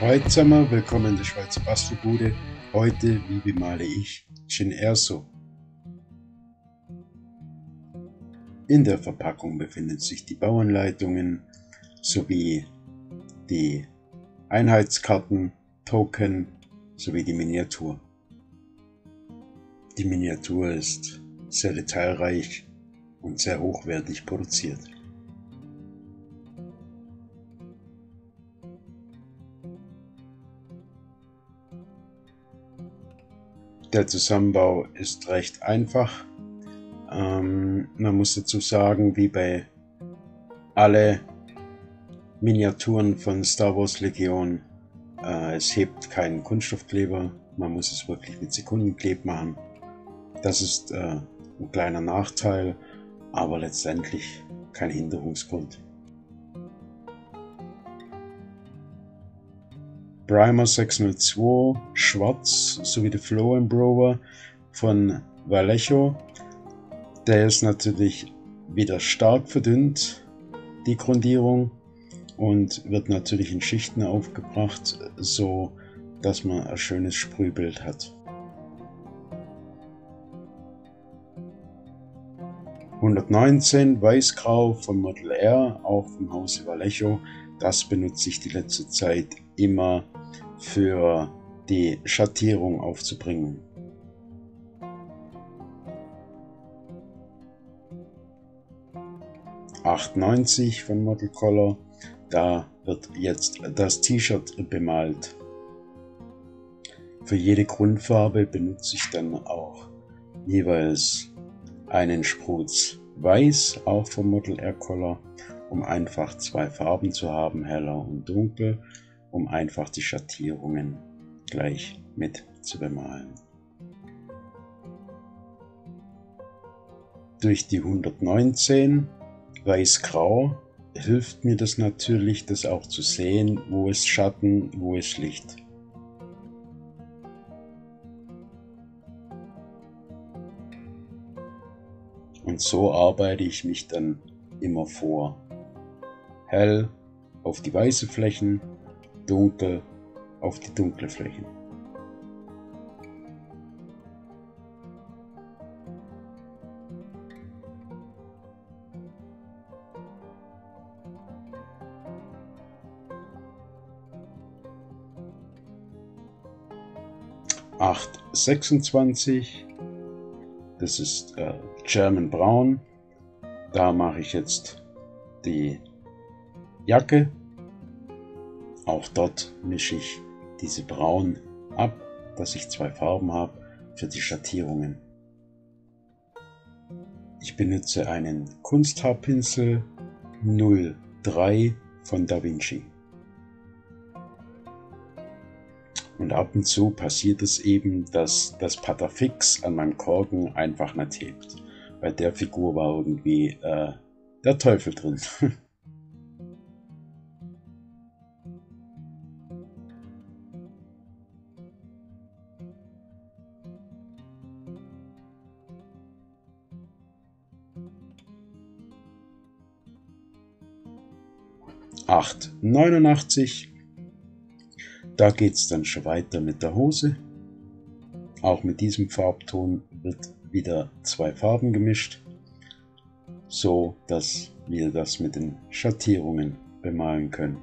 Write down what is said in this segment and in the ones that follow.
Hallo zusammen, willkommen in der Schweizer Bastelbude. Heute, wie bemale ich Jin Erso. In der Verpackung befinden sich die Bauanleitungen sowie die Einheitskarten, Token sowie die Miniatur. Die Miniatur ist sehr detailreich und sehr hochwertig produziert. Der Zusammenbau ist recht einfach. Man muss dazu sagen, wie bei alle Miniaturen von Star Wars Legion, es hebt keinen Kunststoffkleber, man muss es wirklich mit Sekundenkleb machen. Das ist ein kleiner Nachteil, aber letztendlich kein Hinderungsgrund. Primer 602 schwarz sowie der Flow Embrower von Vallejo. Der ist natürlich wieder stark verdünnt, die Grundierung, und wird natürlich in Schichten aufgebracht, so dass man ein schönes Sprühbild hat. 119 Weiß-Grau von Model R, auch vom Hause Vallejo. Das benutze ich die letzte Zeit immer für die Schattierung aufzubringen. $8,90 von Model Color, da wird jetzt das T-Shirt bemalt. Für jede Grundfarbe benutze ich dann auch jeweils einen Spruz Weiß, auch vom Model R Color, um einfach zwei Farben zu haben, heller und dunkel, um einfach die Schattierungen gleich mit zu bemalen. Durch die 119 Weiß-Grau hilft mir das natürlich, das auch zu sehen, wo ist Schatten, wo ist Licht. Und so arbeite ich mich dann immer vor. Hell auf die weiße Flächen, dunkel auf die dunkle Flächen. $8,26, das ist German Braun. Da mache ich jetzt die Jacke. Auch dort mische ich diese Braun ab, dass ich zwei Farben habe für die Schattierungen. Ich benutze einen Kunsthaarpinsel 03 von Da Vinci. Und ab und zu passiert es eben, dass das Patafix an meinem Korken einfach nicht hebt. Bei der Figur war irgendwie der Teufel drin. $8,89. Da geht es dann schon weiter mit der Hose. Auch mit diesem Farbton wird wieder zwei Farben gemischt, so dass wir das mit den Schattierungen bemalen können.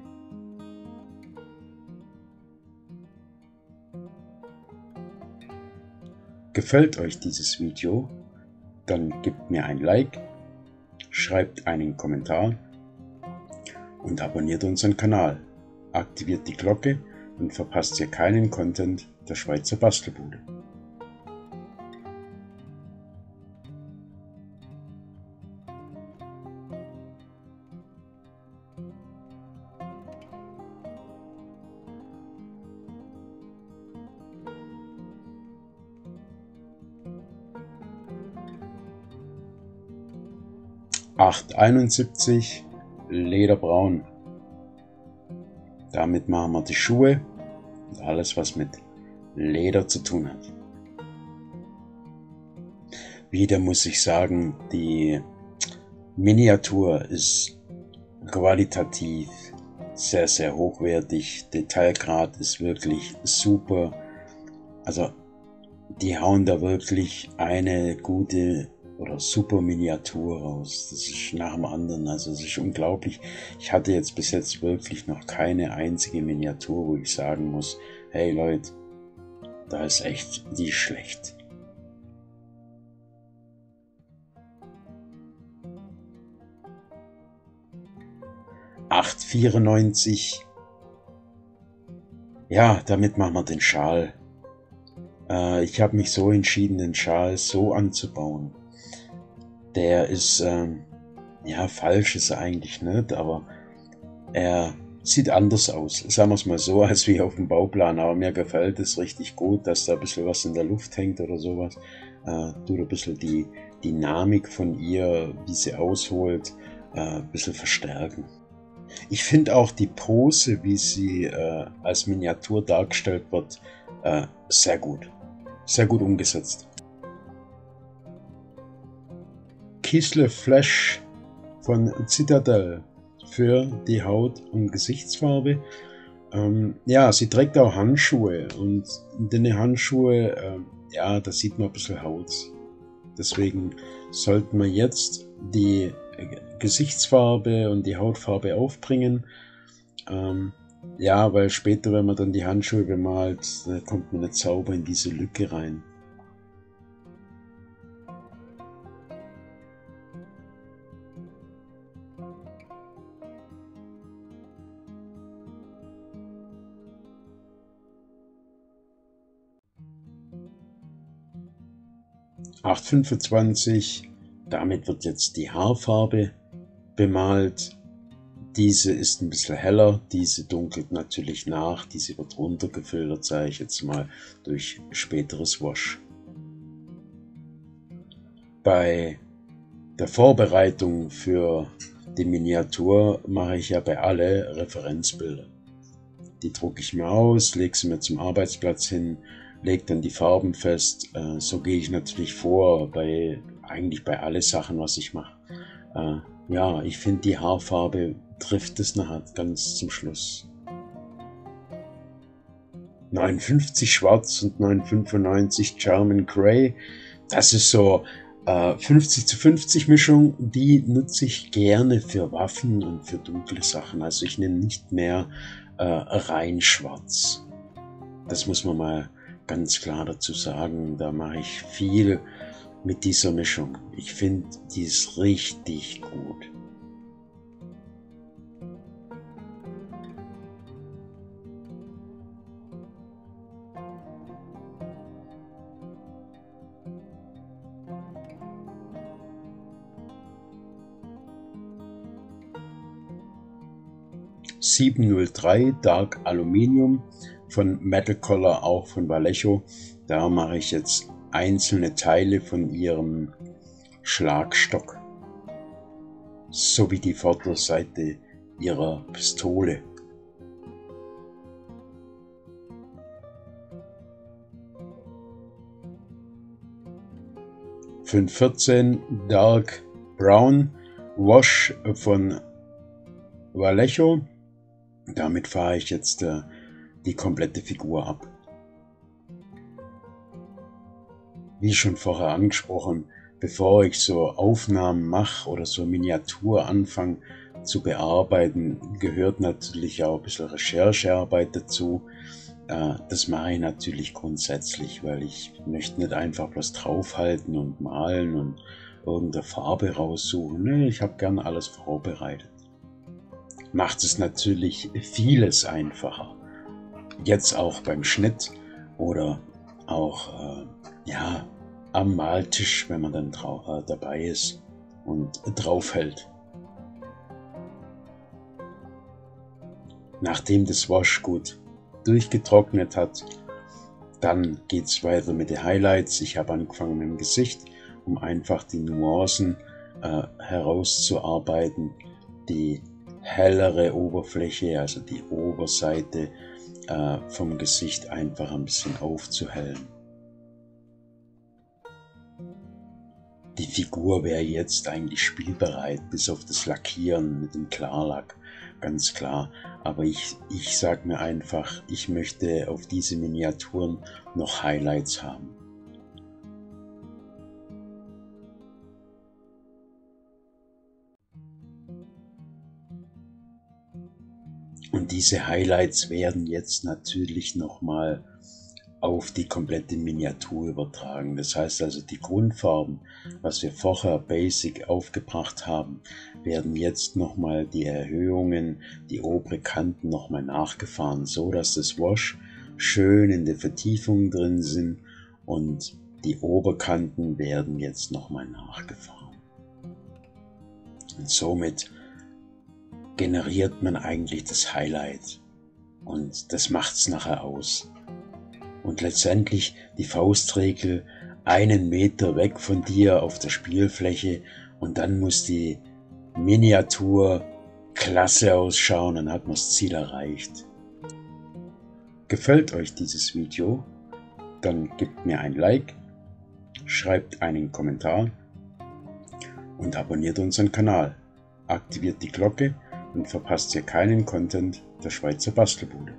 Gefällt euch dieses Video? Dann gebt mir ein Like, schreibt einen Kommentar und abonniert unseren Kanal. Aktiviert die Glocke und verpasst ihr keinen Content der Schweizer Bastelbude. $8,71 Lederbraun. Damit machen wir die Schuhe und alles, was mit Leder zu tun hat. Wieder muss ich sagen, die Miniatur ist qualitativ sehr, sehr hochwertig. Detailgrad ist wirklich super. Also die hauen da wirklich eine gute oder super Miniatur raus. Das ist nach dem anderen. Also es ist unglaublich. Ich hatte jetzt bis jetzt wirklich noch keine einzige Miniatur, wo ich sagen muss, hey Leute, da ist echt die schlecht. €8,94. Ja, damit machen wir den Schal. Ich habe mich so entschieden, den Schal so anzubauen. Der ist, ja, falsch ist er eigentlich nicht, aber er sieht anders aus. Sagen wir es mal so, als wie auf dem Bauplan. Aber mir gefällt es richtig gut, dass da ein bisschen was in der Luft hängt oder sowas. Tut ein bisschen die Dynamik von ihr, wie sie ausholt, ein bisschen verstärken. Ich finde auch die Pose, wie sie als Miniatur dargestellt wird, sehr gut. Sehr gut umgesetzt. Kislev Flash von Citadel für die Haut- und Gesichtsfarbe. Ja, sie trägt auch Handschuhe und in den Handschuhe, ja, da sieht man ein bisschen Haut. Deswegen sollten wir jetzt die Gesichtsfarbe und die Hautfarbe aufbringen. Ja, weil später, wenn man dann die Handschuhe bemalt, kommt man nicht sauber in diese Lücke rein. €8,25. Damit wird jetzt die Haarfarbe bemalt. Diese ist ein bisschen heller, diese dunkelt natürlich nach, diese wird runtergefiltert, sage ich jetzt mal, durch späteres Wash. Bei der Vorbereitung für die Miniatur mache ich ja bei alle Referenzbilder. Die drucke ich mir aus, lege sie mir zum Arbeitsplatz hin, lege dann die Farben fest. So gehe ich natürlich vor, eigentlich bei alle Sachen, was ich mache. Ja, ich finde, die Haarfarbe trifft es nachher ganz zum Schluss. 59 Schwarz und 9,95 German Grey. Das ist so 50-50 Mischung, die nutze ich gerne für Waffen und für dunkle Sachen. Also ich nehme nicht mehr rein schwarz. Das muss man mal ganz klar dazu sagen. Da mache ich viel mit dieser Mischung. Ich finde, die ist richtig gut. (703) Dark Aluminium von Metal Color, auch von Vallejo. Da mache ich jetzt einzelne Teile von ihrem Schlagstock sowie die Vorderseite ihrer Pistole. (514) Dark Brown Wash von Vallejo. Damit fahre ich jetzt die komplette Figur ab. Wie schon vorher angesprochen, bevor ich so Aufnahmen mache oder so Miniatur anfange zu bearbeiten, gehört natürlich auch ein bisschen Recherchearbeit dazu. Das mache ich natürlich grundsätzlich, weil ich möchte nicht einfach bloß draufhalten und malen und irgendeine Farbe raussuchen. Nee, ich habe gern alles vorbereitet. Macht es natürlich vieles einfacher. Jetzt auch beim Schnitt oder auch ja, am Maltisch, wenn man dann dabei ist und draufhält. Nachdem das Wash gut durchgetrocknet hat, dann geht es weiter mit den Highlights. Ich habe angefangen mit dem Gesicht, um einfach die Nuancen herauszuarbeiten, die hellere Oberfläche, also die Oberseite vom Gesicht einfach ein bisschen aufzuhellen. Die Figur wäre jetzt eigentlich spielbereit, bis auf das Lackieren mit dem Klarlack, ganz klar. Aber ich sage mir einfach, ich möchte auf diese Miniaturen noch Highlights haben. Und diese Highlights werden jetzt natürlich nochmal auf die komplette Miniatur übertragen. Das heißt also, die Grundfarben, was wir vorher basic aufgebracht haben, werden jetzt nochmal die Erhöhungen, die obere Kanten nochmal nachgefahren, so dass das Wash schön in der Vertiefung drin sind und die Oberkanten werden jetzt nochmal nachgefahren. Und somit generiert man eigentlich das Highlight und das macht's nachher aus. Und letztendlich die Faustregel 1 Meter weg von dir auf der Spielfläche und dann muss die Miniatur klasse ausschauen, dann hat man das Ziel erreicht. Gefällt euch dieses Video? Dann gebt mir ein Like, schreibt einen Kommentar und abonniert unseren Kanal. Aktiviert die Glocke und verpasst ihr keinen Content der Schweizer Bastelbude.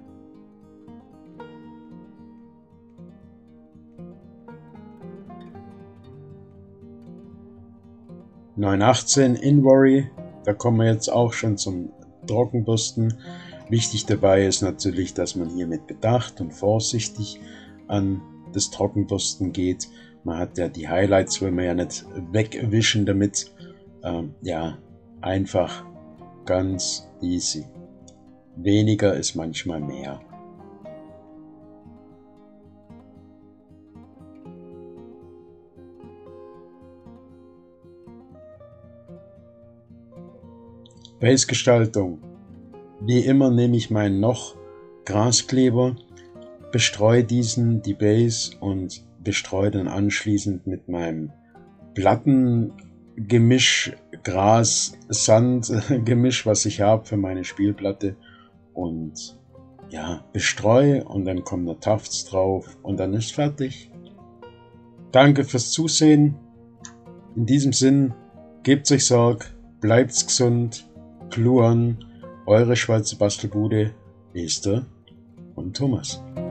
918 Invory, da kommen wir jetzt auch schon zum Trockenbürsten. Wichtig dabei ist natürlich, dass man hier mit Bedacht und vorsichtig an das Trockenbürsten geht. Man hat ja die Highlights, will man ja nicht wegwischen damit. Ja, einfach ganz easy. Weniger ist manchmal mehr. Base-Gestaltung. Wie immer nehme ich meinen noch Graskleber, bestreue diesen, die Base und bestreue dann anschließend mit meinem Plattengemisch, Gras-Sand-Gemisch, was ich habe für meine Spielplatte und ja, bestreue und dann kommt der Tafts drauf und dann ist fertig. Danke fürs Zusehen. In diesem Sinn, gebt euch Sorge, bleibt's gesund. Kluan, eure Schweizer Bastelbude, Esther und Thomas.